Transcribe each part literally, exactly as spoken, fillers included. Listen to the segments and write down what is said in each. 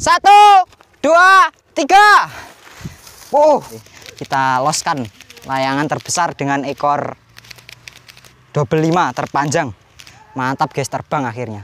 Satu, dua, tiga. Uh, kita loskan layangan terbesar dengan ekor double lima terpanjang. Mantap guys, terbang akhirnya.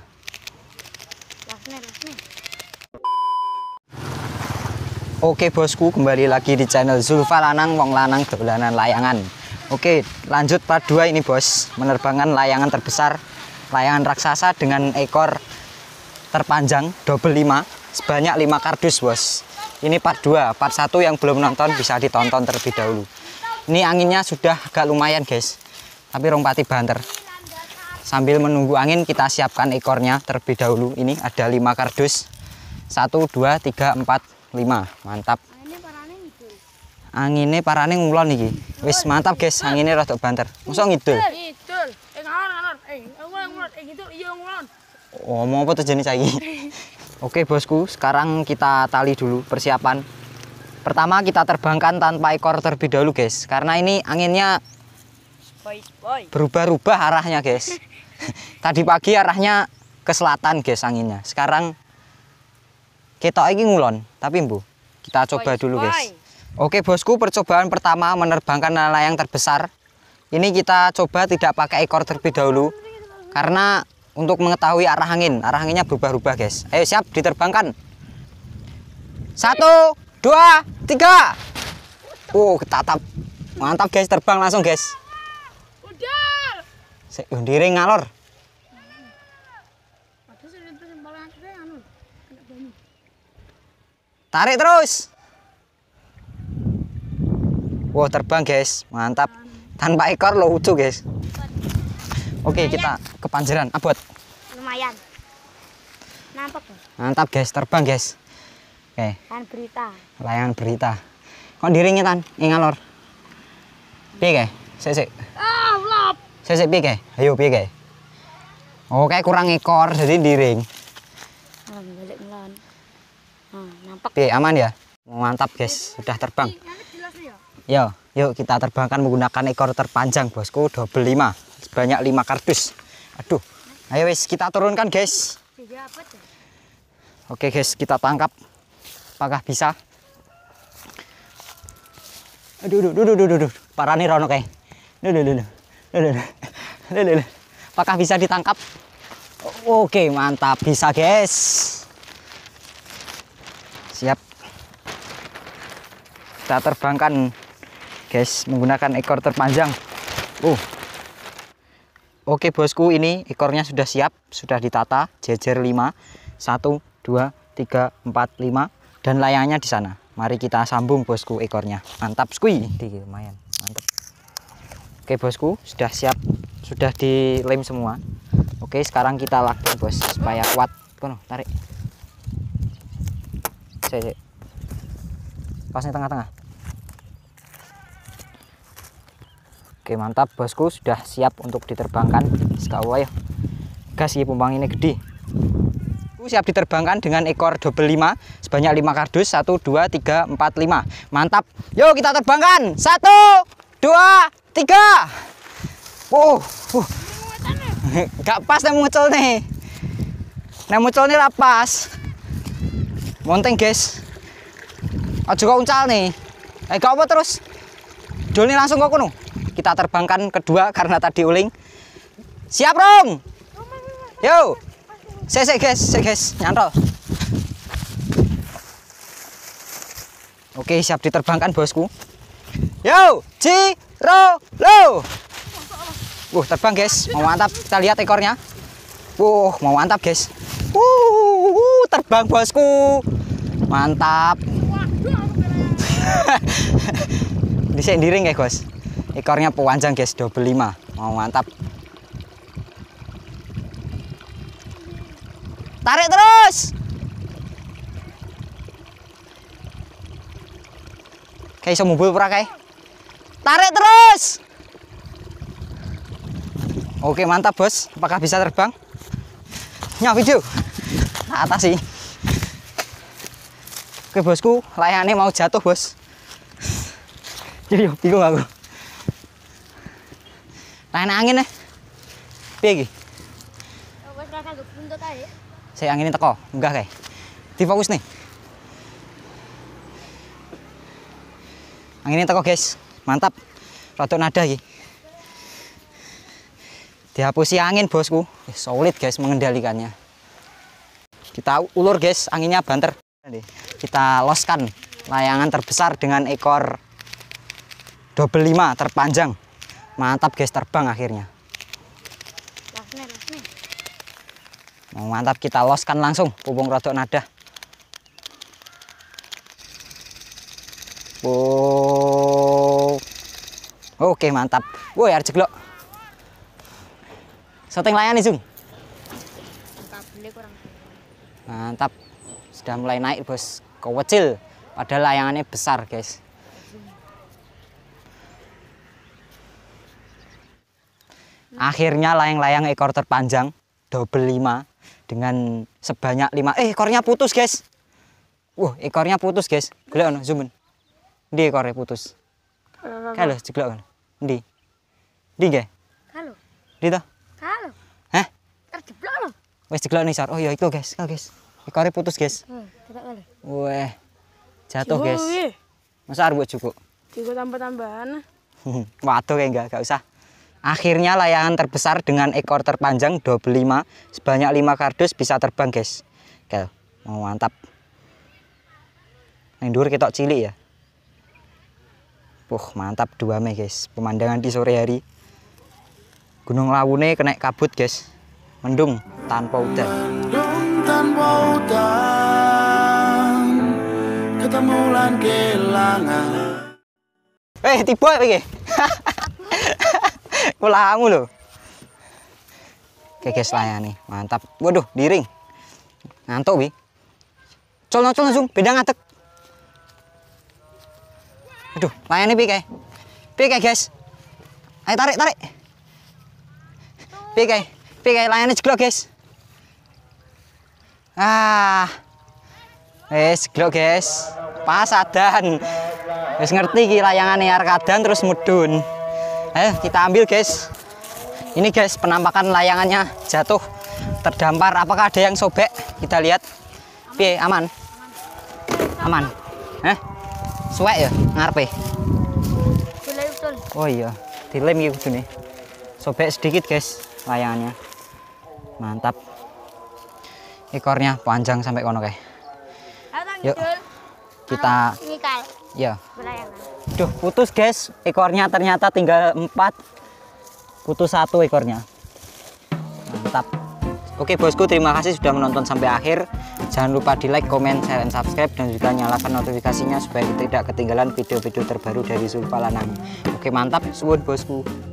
Oke bosku, kembali lagi di channel Zulfa Lanang Wong Lanang Dolanan Layangan. Oke, lanjut part dua ini bos, menerbangkan layangan terbesar, layangan raksasa dengan ekor terpanjang double lima sebanyak lima kardus bos. Ini part dua, part satu yang belum nonton bisa ditonton terlebih dahulu. Ini anginnya sudah agak lumayan guys, tapi rompati banter. Sambil menunggu angin kita siapkan ekornya terlebih dahulu. Ini ada lima kardus, satu, dua, tiga, empat, lima. Mantap. Anginnya parane ngulon nih. Wis mantap guys, anginnya rada banter. Masa ngidul? Ngidul. Eh ngalor ngalor. Eh ngulon ngulon. Eh gitu iya ngulon. Oh, mau apa tuh jenis lagi? Oke bosku, sekarang kita tali dulu persiapan. Pertama kita terbangkan tanpa ekor terlebih dahulu guys, karena ini anginnya berubah-ubah arahnya guys. Tadi pagi arahnya ke selatan guys anginnya. Sekarang ketok iki ngulon, tapi mbu kita coba dulu guys. Oke bosku, percobaan pertama menerbangkan layang terbesar. Ini kita coba tidak pakai ekor terlebih dahulu, karena untuk mengetahui arah angin, arah anginnya berubah-ubah guys. Ayo siap, diterbangkan. Satu, dua, tiga. Oh, ketatap. Mantap guys, terbang langsung guys. Udah. Undiring ngalor. Tarik terus. Wow, terbang guys, mantap. Tanpa ekor lo lucu guys. Oke, kita ke panjeran, abot. Lumayan. Nampak. Mantap guys, terbang guys. Oke. Layangan berita. Layangan berita. Kok diringnya tan? Ngalor. Piye kae? Sik sik. Ah, lop. Sik sik piye kae? Ayo piye kae? Oh, kayak kurang ekor jadi diring. Ah, balik ngelon. Ah, nampak. Piye, aman ya? Mantap guys, sudah terbang. Yo, yuk kita terbangkan menggunakan ekor terpanjang bosku, double lima. Sebanyak lima kardus. Aduh. Ayo wis kita turunkan guys. Oke guys, kita tangkap. Apakah bisa? Aduh, aduh, aduh, aduh, aduh. Parani rono kae. Aduh, aduh, aduh. Aduh, aduh, aduh. Apakah bisa ditangkap? Oke, mantap, bisa guys. Siap. Kita terbangkan guys menggunakan ekor terpanjang. Uh. Oke bosku, ini ekornya sudah siap, sudah ditata, jejer lima, satu, dua, tiga, empat, lima, dan layangnya di sana. Mari kita sambung bosku ekornya. Mantap, skui. Lumayan, mantap. Oke bosku, sudah siap, sudah dilem semua. Oke, sekarang kita lagi bos supaya kuat. Kono, tarik. Sik, sik. Pasnya tengah-tengah. Oke mantap bosku, sudah siap untuk diterbangkan. Sekawa ya. Gas ya, pumpang ini gede. Siap diterbangkan dengan ekor double lima sebanyak lima kardus. Satu, dua, tiga, empat, lima. Mantap. Yuk kita terbangkan. Satu, dua, tiga. Uh, uh. Gak pas nih muncul nih. Nih muncul nih rapas. Monteng guys. Aja kok uncal nih. Eh gak apa terus. Dul nih langsung kok kuno. Kita terbangkan kedua karena tadi uling. Siap Rong. Yo. Sik sik guys, sik guys, nyantol. Oke, siap diterbangkan bosku. Yo, Ciro lo. Wuh, terbang guys. Mau mantap. Kita lihat ekornya. Wuh, mau mantap guys. Wuh, terbang bosku. Mantap. Disek diring ya guys. Ekornya panjang guys, double lima. Mau mantap. Tarik terus. Kayak iso mumbul pura kae. Tarik terus. Oke, mantap bos. Apakah bisa terbang? Nya video. Atas sih. Oke bosku, layangannya mau jatuh bos. Jadi bingung aku. Layangan angin nih. Piye iki? Saya angin teko, enggak kayak. Difokus nih. Anginnya teko guys, mantap. Rodok nada iki. Dihapusi angin bosku, eh, solid guys mengendalikannya. Kita ulur guys, anginnya banter. Kita loskan layangan terbesar dengan ekor double lima terpanjang. Mantap guys, terbang akhirnya. Mau mantap, kita loskan langsung pupung rodok nada. Oh. Oke mantap. Woi arep jeglok. Setting layan nih Zung. Mantap. Sudah mulai naik bos. Kecil. Padahal layangannya besar guys. Akhirnya layang-layang ekor terpanjang double lima dengan sebanyak lima. Eh ekornya putus guys. Wah ekornya putus guys. Gelek ono zoomin. Ndi ekornya putus. Kalau jeglok kan. Ndi. Ndi nggih? Halo. Ndi to? Halo. Hah? Terjeblok lho. Wis jeglok nih sor. Oh iya iku guys. Kalau guys. Ekornya putus guys. Heeh, tidak kali. Wah. Jatuh guys. Masa arep cukup. Cukup tambah-tambahan. Waduh kayak enggak, enggak usah. Akhirnya layangan terbesar dengan ekor terpanjang double lima sebanyak lima kardus bisa terbang guys. Oke, mau mantap. Yang dhuwur ketok cilik ya. Puh, mantap dua Mei guys. Pemandangan di sore hari. Gunung Lawune kena kabut guys. Mendung tanpa udan. Mendung tanpa udan. Ketemu lan kelangan. Eh, tiba iki. Ulahmu loh. Oke guys, layani mantap. Waduh, diring. Ngantuk wi. Colno colno langsung beda ngatek. Aduh, layani pi kae. Pi kae guys. Ayo tarik tarik. Pi kae. Pi kae layani jeglok guys. Ah. Wes jeglok guys. Pasadan. Wis ngerti iki layangane arkadan terus mudun. Ayo kita ambil guys. Ini guys penampakan layangannya jatuh terdampar. Apakah ada yang sobek? Kita lihat. Piye aman? Aman. Eh? Suwek ya ngarepe. Oh iya, dilem iki kudune. Sobek sedikit guys layangannya. Mantap. Ekornya panjang sampai kono kae. Yuk. Kita ya. Duh, putus guys, ekornya ternyata tinggal empat. Putus satu ekornya. Mantap. Oke bosku, terima kasih sudah menonton sampai akhir. Jangan lupa di like, komen, share, dan subscribe. Dan juga nyalakan notifikasinya supaya tidak ketinggalan video-video terbaru dari Zulfa Lanang. Oke mantap, suwun bosku.